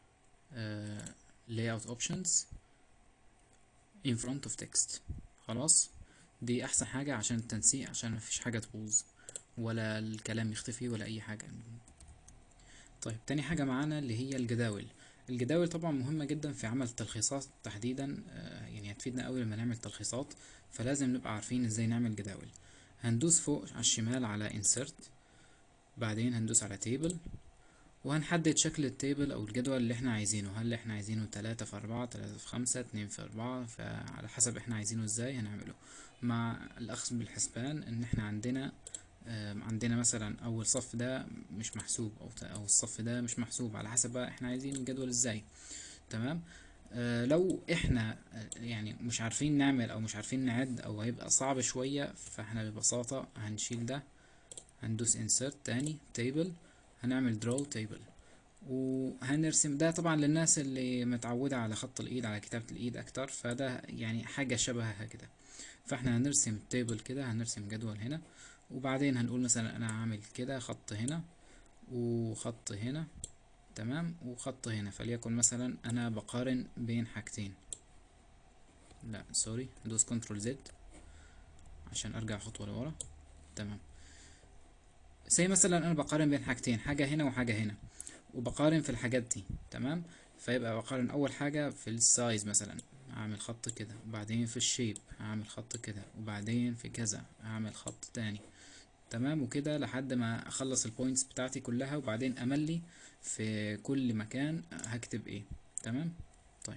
layout options in front of text. خلاص دي احسن حاجة عشان التنسيق، عشان مفيش حاجة تبوظ ولا الكلام يختفي ولا اي حاجة. طيب تاني حاجة معانا اللي هي الجداول. الجداول طبعا مهمة جدا في عمل التلخيصات تحديدا، يعني هتفيدنا قوي لما نعمل تلخيصات، فلازم نبقى عارفين ازاي نعمل جداول. هندوس فوق على الشمال على insert، بعدين هندوس على table، وهنحدد شكل التيبل او الجدول اللي احنا عايزينه. هل احنا عايزينه 3 في 4، 3 في 5، 2 في 4؟ فعلى حسب احنا عايزينه ازاي هنعمله، مع الاخذ بالحسبان ان احنا عندنا مثلا اول صف ده مش محسوب، او الصف ده مش محسوب، على حسب بقى احنا عايزين الجدول ازاي. تمام. لو احنا يعني مش عارفين نعمل او مش عارفين نعد او هيبقى صعب شوية، فاحنا ببساطة هنشيل ده، هندوس insert تاني table، هنعمل draw table، وهنرسم ده طبعا للناس اللي متعودة على خط الإيد، على كتابة الإيد أكتر، فده يعني حاجة شبهها كده. فاحنا هنرسم تيبل كده، هنرسم جدول هنا، وبعدين هنقول مثلا أنا هعمل كده خط هنا وخط هنا، تمام، وخط هنا، فليكن مثلا أنا بقارن بين حاجتين. لا سوري، هدوس كنترول زد عشان أرجع خطوة لورا. تمام. زي مثلا أنا بقارن بين حاجتين، حاجة هنا وحاجة هنا، وبقارن في الحاجات دي. تمام. فيبقى بقارن اول حاجة في السايز، مثلا هعمل خط كده، وبعدين في الشيب هعمل خط كده، وبعدين في كذا هعمل خط تاني. تمام. وكده لحد ما اخلص البوينتس بتاعتي كلها، وبعدين املي في كل مكان هكتب ايه. تمام. طيب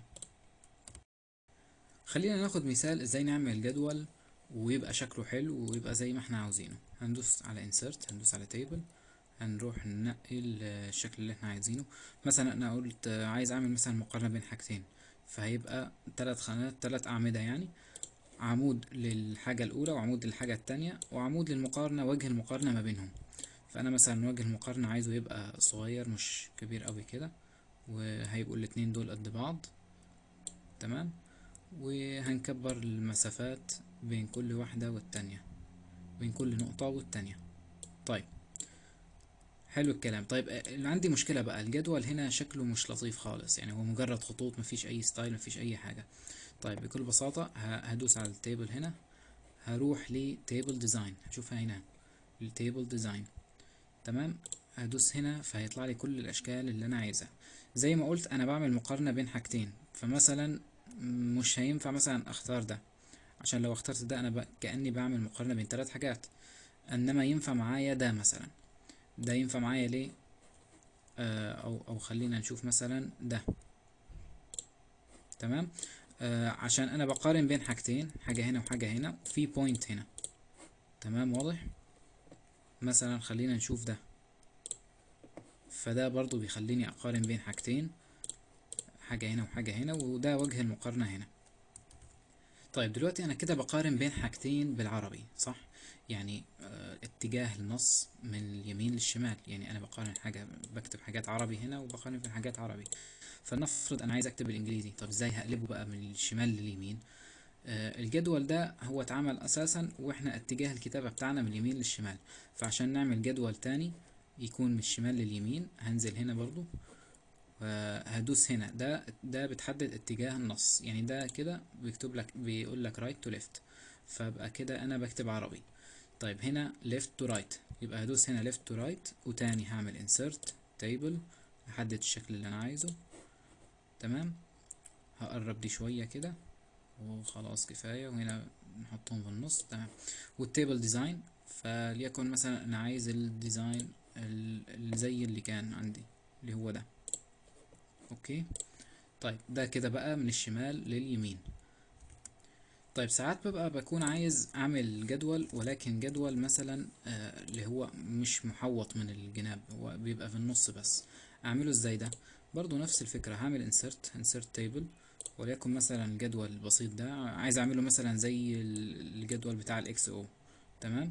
خلينا ناخد مثال ازاي نعمل جدول ويبقى شكله حلو ويبقى زي ما احنا عاوزينه. هندوس على insert، هندوس على table، هنروح ننقي الشكل اللي احنا عايزينه. مثلا انا قلت عايز اعمل مثلا مقارنة بين حاجتين، فهيبقى 3 خانات، 3 اعمدة يعني، عمود للحاجة الاولى وعمود للحاجة التانية وعمود للمقارنة، وجه المقارنة ما بينهم. فانا مثلا وجه المقارنة عايزه يبقى صغير مش كبير قوي كده، وهيبقوا الاتنين دول قد بعض. تمام. وهنكبر المسافات بين كل واحدة والتانية، بين كل نقطة والتانية. طيب حلو الكلام. طيب اللي عندي مشكلة بقى، الجدول هنا شكله مش لطيف خالص، يعني هو مجرد خطوط، مفيش اي ستايل، مفيش اي حاجة. طيب بكل بساطة هدوس على التيبل هنا، هروح لتيبل ديزاين، هشوفها هنا التيبل ديزاين. تمام. هدوس هنا فهيطلع لي كل الاشكال اللي انا عايزها. زي ما قلت انا بعمل مقارنة بين حاجتين، فمثلا مش هينفع مثلا اختار ده، عشان لو اخترت ده انا كأني بعمل مقارنة بين 3 حاجات. انما ينفع معايا ده مثلا، ده ينفع معايا ليه؟ او خلينا نشوف مثلا ده. تمام. عشان انا بقارن بين حاجتين، حاجة هنا وحاجة هنا، في بوينت هنا. تمام واضح. مثلا خلينا نشوف ده، فده برضو بيخليني اقارن بين حاجتين، حاجة هنا وحاجة هنا، وده وجه المقارنة هنا. طيب دلوقتي انا كده بقارن بين حاجتين بالعربي صح، يعني اتجاه النص من اليمين للشمال، يعني انا بقارن حاجة، بكتب حاجات عربي هنا وبقارن بين حاجات عربي. فلنفرض انا عايز اكتب بالانجليزي، طب ازاي هقلبه بقى من الشمال لليمين؟ الجدول ده هو اتعمل اساسا واحنا اتجاه الكتابة بتاعنا من اليمين للشمال، فعشان نعمل جدول تاني يكون من الشمال لليمين هنزل هنا برضو هدوس هنا، ده بتحدد اتجاه النص، يعني ده كده بيكتب لك بيقول لك right to left، فبقى كده انا بكتب عربي. طيب هنا left to right، يبقى هدوس هنا left to right، وتاني هعمل insert table، احدد الشكل اللي انا عايزه. تمام، هقرب دي شوية كده وخلاص كفاية، وهنا نحطهم في النص. تمام، والتيبل ديزاين، فليكن مثلا انا عايز الديزاين اللي زي اللي كان عندي، اللي هو ده. اوكي، طيب ده كده بقى من الشمال لليمين. طيب ساعات بكون عايز اعمل جدول، ولكن جدول مثلا اللي هو مش محوط من الجناب، هو بيبقى في النص بس. اعمله ازاي ده؟ برضو نفس الفكرة، هعمل insert table، وليكن مثلا الجدول البسيط ده عايز اعمله مثلا زي الجدول بتاع الاكس او. تمام،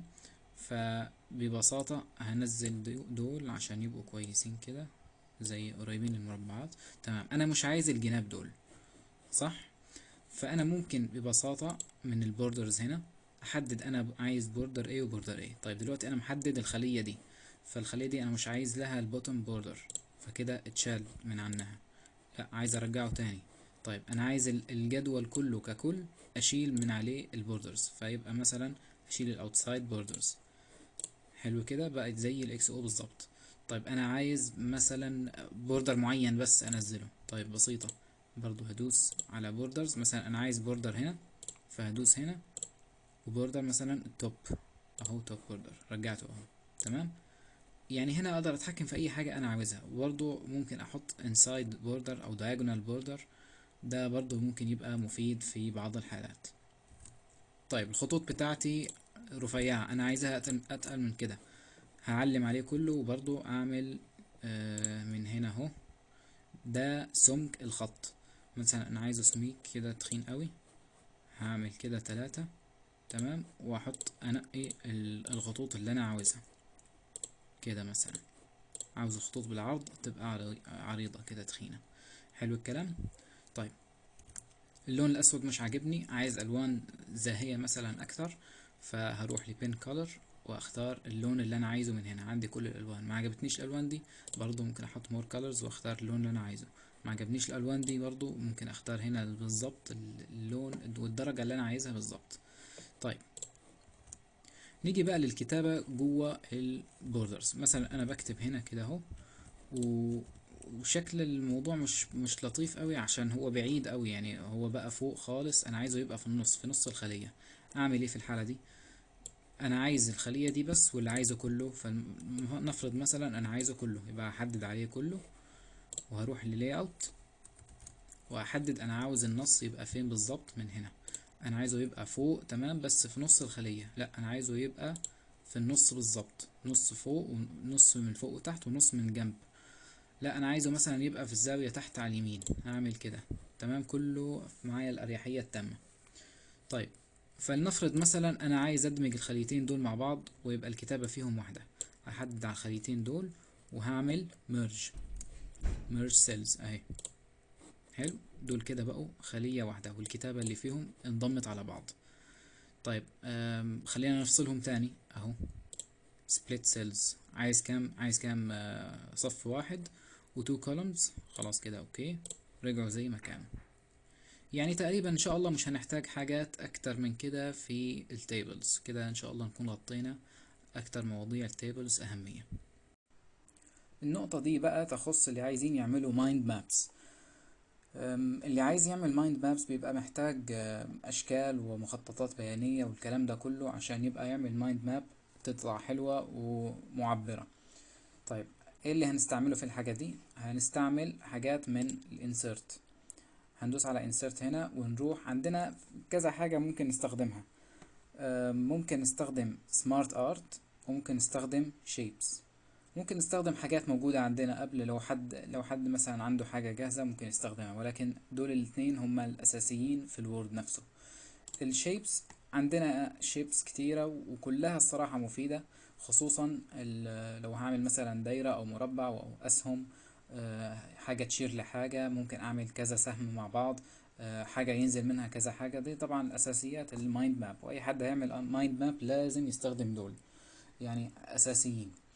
فببساطة هنزل دول عشان يبقوا كويسين كده، زي قريبين للمربعات. تمام، انا مش عايز الجناب دول، صح؟ فانا ممكن ببساطة من البوردرز هنا احدد انا عايز بوردر ايه وبوردر ايه. طيب دلوقتي انا محدد الخلية دي، فالخلية دي انا مش عايز لها البوتtom بوردر، فكده اتشال من عنها، لا عايز ارجعه تاني. طيب انا عايز الجدول كله ككل اشيل من عليه البوردرز، فيبقى مثلا اشيل الاوتسايد بوردرز. حلو كده، بقت زي الاكس او بالظبط. طيب انا عايز مثلا بوردر معين بس انزله، طيب بسيطة، برضو هدوس على بوردرز، مثلا انا عايز بوردر هنا، فهدوس هنا، وبوردر مثلا التوب اهو، توب بوردر رجعته اهو. تمام، يعني هنا اقدر اتحكم في اي حاجة انا عاوزها. وبرضو ممكن احط inside border او diagonal border، ده برضو ممكن يبقى مفيد في بعض الحالات. طيب الخطوط بتاعتي رفيعة، انا عايزها اتقل من كده، هعلم عليه كله، وبرضو اعمل من هنا اهو، ده سمك الخط، مثلا انا عايزه سميك كده تخين قوي، هعمل كده 3. تمام، واحط انقي الخطوط اللي انا عاوزها كده، مثلا عاوز الخطوط بالعرض تبقى عريضة كده تخينة. حلو الكلام. طيب اللون الاسود مش عاجبني، عايز الوان زاهية مثلا اكتر، فهروح لبين كولر واختار اللون اللي انا عايزه من هنا. عندي كل الالوان، ما عجبتنيش الالوان دي برضو ممكن احط مور كولرز واختار اللون اللي انا عايزه. ما عجبنيش الالوان دي برضو ممكن اختار هنا بالظبط اللون والدرجة اللي انا عايزها بالظبط. طيب نيجي بقى للكتابة جوه البوردرز، مثلا انا بكتب هنا كده اهو، وشكل الموضوع مش لطيف قوي عشان هو بعيد قوي، يعني هو بقى فوق خالص، انا عايزه يبقى في النص، في نص الخلية. اعمل ايه في الحالة دي؟ انا عايز الخلية دي بس ولا عايزه كله؟ فنفرض مثلا انا عايزه كله، يبقى هحدد عليه كله، وهروح للاي اوت، واحدد انا عاوز النص يبقى فين بالظبط. من هنا انا عايزه يبقى فوق تمام، بس في نص الخلية، لا انا عايزه يبقى في النص بالظبط، نص فوق ونص من فوق وتحت ونص من الجنب. لا انا عايزه مثلا يبقى في الزاوية تحت على اليمين، هعمل كده. تمام، كله معايا الاريحية التامة. طيب فلنفرض مثلا انا عايز ادمج الخليتين دول مع بعض ويبقى الكتابة فيهم واحدة، هحدد على الخليتين دول وهعمل merge cells اهي. حلو، دول كده بقوا خلية واحدة والكتابة اللي فيهم انضمت على بعض. طيب خلينا نفصلهم تاني اهو، split cells، عايز كام صف واحد و2 columns، خلاص كده اوكي، رجعوا زي ما كانوا. يعني تقريبا ان شاء الله مش هنحتاج حاجات اكتر من كده في التيبلز، كده ان شاء الله نكون غطينا اكتر مواضيع التيبلز اهمية. النقطة دي بقى تخص اللي عايزين يعملوا mind maps. اللي عايز يعمل mind maps بيبقى محتاج اشكال ومخططات بيانية والكلام ده كله عشان يبقى يعمل mind map تطلع حلوة ومعبرة. طيب ايه اللي هنستعمله في الحاجة دي؟ هنستعمل حاجات من الانسيرت، هندوس على insert هنا ونروح عندنا كذا حاجة ممكن نستخدمها. ممكن نستخدم smart art، وممكن نستخدم shapes، ممكن نستخدم حاجات موجودة عندنا قبل، لو حد مثلا عنده حاجة جاهزة ممكن يستخدمها، ولكن دول الاثنين هما الأساسيين في الوورد نفسه. الشيبس عندنا شيبس كتيرة وكلها الصراحة مفيدة، خصوصا لو هعمل مثلا دايرة أو مربع أو أسهم، حاجة تشير لحاجة، ممكن أعمل كذا سهم مع بعض، حاجة ينزل منها كذا حاجة. دي طبعا الأساسيات المايند ماب، وأي حد هيعمل مايند ماب لازم يستخدم دول، يعني أساسيين.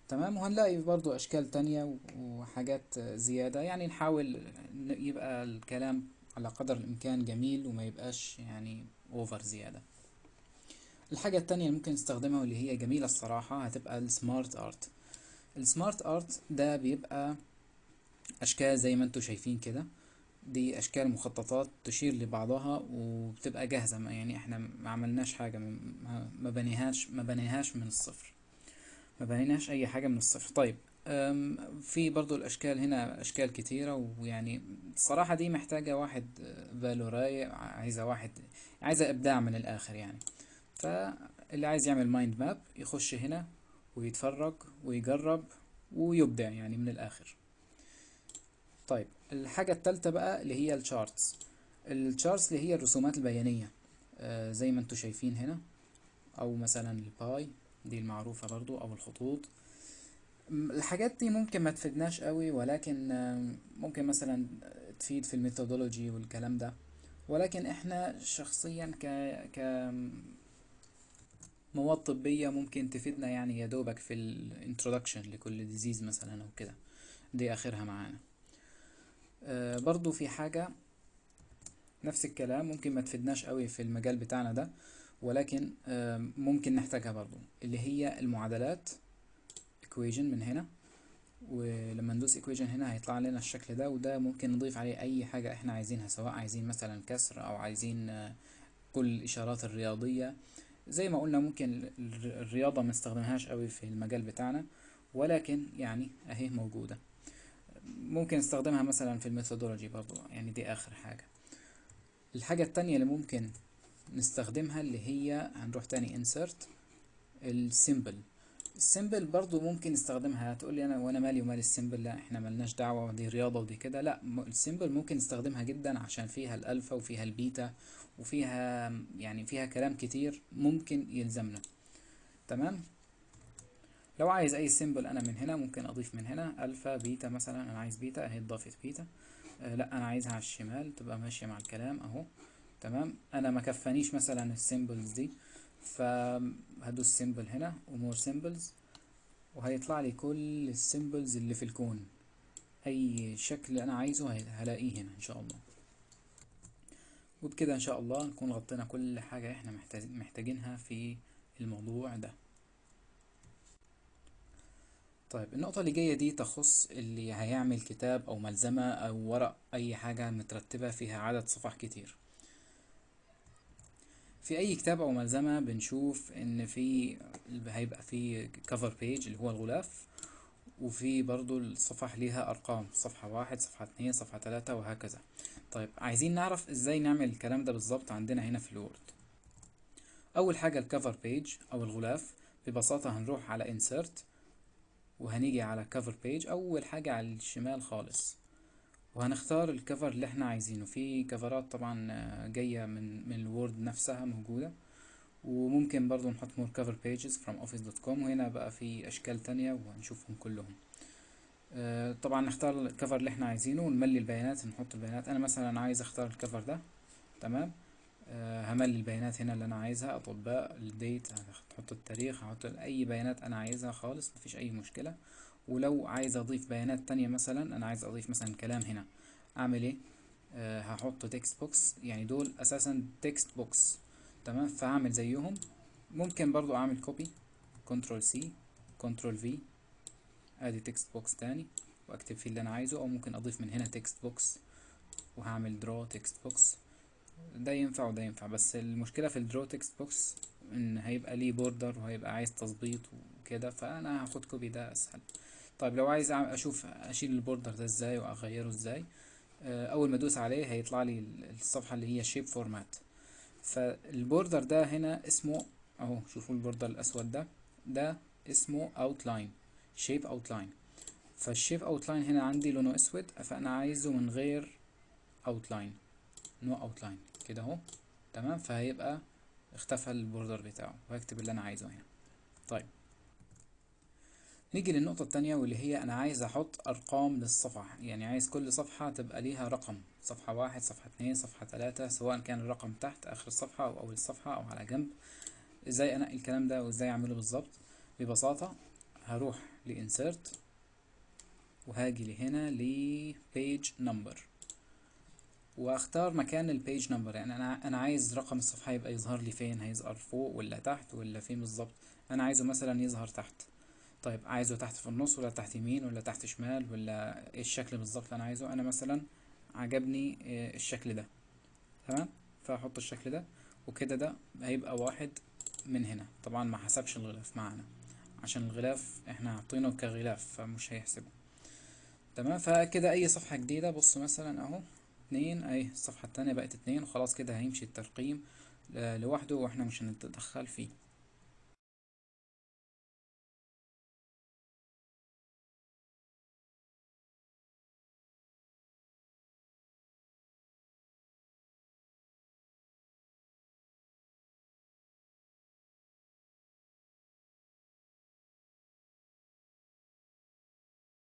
تمام. وهنلاقي برضو اشكال تانية وحاجات زيادة، يعني نحاول يبقى الكلام على قدر الامكان جميل وما يبقاش يعني اوفر زيادة. الحاجة التانية اللي ممكن نستخدمها واللي هي جميلة الصراحة هتبقى السمارت ارت. السمارت ارت ده بيبقى اشكال زي ما انتوا شايفين كده. دي اشكال مخططات تشير لبعضها وبتبقى جاهزة، يعني احنا ما عملناش حاجة، ما بنيهاش من الصفر، ما بنيناش اي حاجة من الصفر. طيب، في برضو الاشكال هنا اشكال كتيرة، ويعني الصراحة دي محتاجة واحد باله رايق، عايزة واحد، عايزة ابداع من الاخر يعني. فاللي عايز يعمل مايند ماب يخش هنا ويتفرج ويجرب ويبدع يعني من الاخر. طيب، الحاجة التالتة بقى اللي هي الشارتس. الشارتس اللي هي الرسومات البيانية، زي ما انتوا شايفين هنا، او مثلا الباي دي المعروفة برضو، او الخطوط. الحاجات دي ممكن ما تفيدناش قوي، ولكن ممكن مثلا تفيد في الميثودولوجي والكلام ده. ولكن احنا شخصيا كمواد طبية ممكن تفيدنا، يعني يا دوبك في الانترودكشن لكل ديزيز مثلا او كده. دي اخرها معانا. برضو في حاجة نفس الكلام ممكن ما تفيدناش قوي في المجال بتاعنا ده، ولكن ممكن نحتاجها برضو، اللي هي المعادلات. equation من هنا، ولما ندوس equation هنا هيطلع لنا الشكل ده، وده ممكن نضيف عليه اي حاجة احنا عايزينها، سواء عايزين مثلا كسر او عايزين كل الاشارات الرياضية. زي ما قلنا ممكن الرياضة ما نستخدمهاش قوي في المجال بتاعنا، ولكن يعني اهي موجودة. ممكن نستخدمها مثلا في الميثودولوجي برضو، يعني دي اخر حاجة. الحاجة التانية اللي ممكن نستخدمها اللي هي هنروح تاني insert السيمبل. السيمبل برضو ممكن نستخدمها. هتقول لي انا وانا مالي ومال السيمبل؟ لا، احنا ملناش دعوة، دي رياضة ودي كده. لا، السيمبل ممكن نستخدمها جدا عشان فيها الالفا وفيها البيتا وفيها يعني فيها كلام كتير ممكن يلزمنا. تمام. لو عايز اي سيمبل انا من هنا ممكن اضيف من هنا الفا بيتا مثلا. انا عايز بيتا اهي اتضافت بيتا. لا، انا عايزها على الشمال تبقى ماشية مع الكلام اهو. تمام. انا ما كفانيش مثلا السيمبلز دي، فهدوس سيمبل هنا ومور سيمبلز، وهيطلع لي كل السيمبلز اللي في الكون. اي شكل انا عايزه هلاقيه هنا ان شاء الله. وبكده ان شاء الله نكون غطينا كل حاجة احنا محتاجينها في الموضوع ده. طيب، النقطة اللي جاية دي تخص اللي هيعمل كتاب او ملزمة او ورق، اي حاجة مترتبة فيها عدد صفح كتير. في اي كتاب او ملزمة بنشوف ان هيبقى في كفر بيج اللي هو الغلاف، وفي برضو الصفح ليها ارقام، صفحة 1 صفحة 2 صفحة 3 وهكذا. طيب، عايزين نعرف ازاي نعمل الكلام ده بالظبط عندنا هنا في الوورد. اول حاجة الكفر بيج او الغلاف. ببساطة هنروح على insert وهنيجي على cover page اول حاجة على الشمال خالص، وهنختار الكفر اللي احنا عايزينه. في كفرات طبعا جاية من الوورد نفسها موجودة، وممكن برضو نحط more cover pages from office.com، وهنا بقى في اشكال تانية وهنشوفهم كلهم. طبعا نختار الكفر اللي احنا عايزينه ونملي البيانات، نحط البيانات. انا مثلا عايز اختار الكفر ده. تمام. هملي البيانات هنا اللي انا عايزها، اطباء، الديت، هحط التاريخ، هحط اي بيانات انا عايزها خالص، مفيش اي مشكلة. ولو عايز اضيف بيانات تانية، مثلا انا عايز اضيف مثلا كلام هنا، اعمل ايه؟ هحط تكست بوكس، يعني دول اساسا تكست بوكس. تمام. فهعمل زيهم. ممكن برضو اعمل كوبي، كنترول سي، كنترول في، ادي تكست بوكس تاني واكتب فيه اللي انا عايزه. او ممكن اضيف من هنا تكست بوكس وهعمل درو تكست بوكس. ده ينفع وده ينفع، بس المشكلة في الدرو تكست بوكس ان هيبقى ليه بوردر وهيبقى عايز تظبيط وكده، فانا هاخد كوبي، ده اسهل. طيب، لو عايز اشوف اشيل البوردر ده ازاي واغيره ازاي، اول ما ادوس عليه هيطلع لي الصفحة اللي هي شيب فورمات. فالبوردر ده هنا اسمه اهو، شوفوا البوردر الاسود ده اسمه اوتلاين، شيب اوتلاين. فالشيب اوتلاين هنا عندي لونه اسود، فانا عايزه من غير اوتلاين، نو اوتلاين كده اهو. تمام. فهيبقى اختفى البوردر بتاعه، وهكتب اللي انا عايزه هنا. طيب، نيجي للنقطة التانية واللي هي انا عايز احط ارقام للصفح، يعني عايز كل صفحة تبقى ليها رقم، صفحة 1 صفحة 2 صفحة 3، سواء كان الرقم تحت اخر الصفحة او اول الصفحة او على جنب. ازاي انقي الكلام ده وازاي اعمله بالظبط؟ ببساطة هروح لإنسيرت، وهاجي لهنا لبيج نمبر، واختار مكان البيج نمبر. يعني انا عايز رقم الصفحة يبقى يظهر لي فين، هيظهر فوق ولا تحت ولا فين بالظبط؟ انا عايزه مثلا يظهر تحت. طيب عايزه تحت في النص ولا تحت يمين ولا تحت شمال، ولا ايه الشكل بالظبط اللي انا عايزه؟ انا مثلا عجبني الشكل ده. تمام، فاحط الشكل ده، وكده ده هيبقى واحد من هنا. طبعا ما حسبش الغلاف معانا عشان الغلاف احنا حاطينه كغلاف فمش هيحسبه. تمام، فكده اي صفحة جديدة، بص مثلا اهو اتنين، اهي الصفحة التانية بقت اتنين، وخلاص كده هيمشي الترقيم لوحده واحنا مش هنتدخل فيه.